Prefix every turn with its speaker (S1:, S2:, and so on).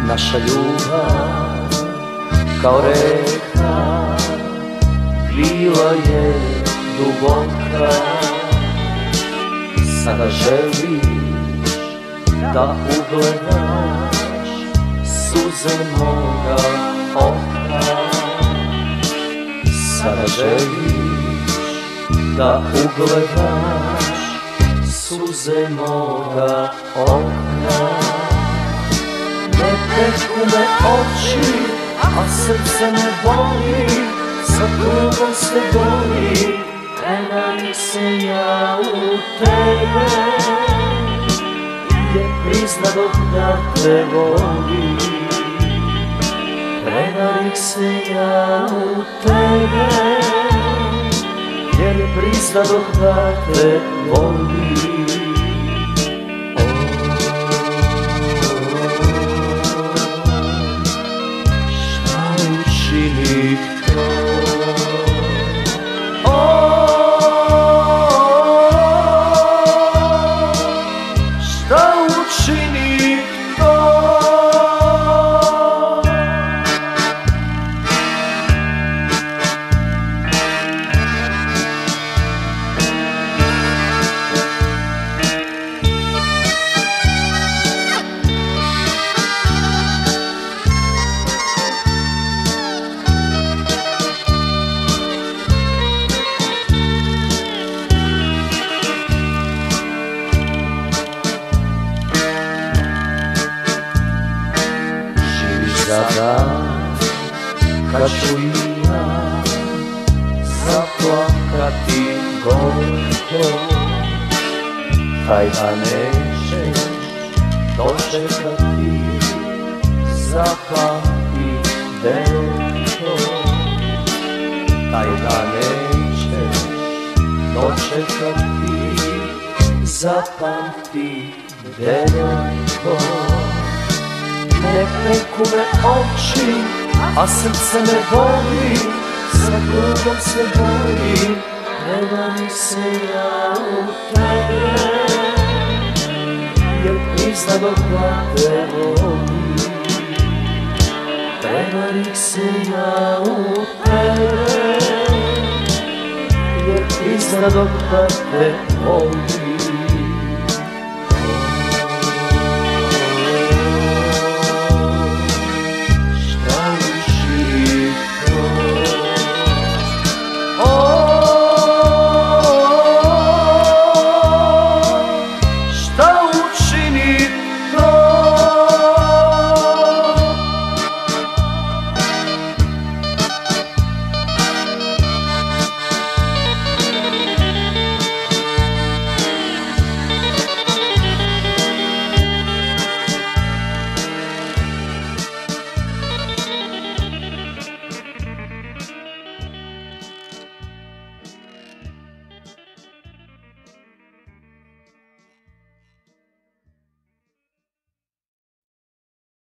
S1: Naša ljubav kao reka bila je duboka. Sada želiš da ugledaš suze moga oka. Sada želiš da ugledaš suze moga oka. Ne peku me oči, a srce me boli, sa drugom se boli, prevarim se ja u tebe, jer priznadoh da te volim. Prevarim se ja u tebe, jer priznadoh da te volim. Sada, kad ću i ja zaplakati gorko, taj da nećeš dočekati, zapamti dečko. Taj da nećeš dočekati, zapamti dečko. Ne peku me oči, a srce me boli, sa drugom se boli, prevarim se ja u tebe, jer priznadoh da te volim. Prevarim se ja u tebe, jer priznadoh da te volim.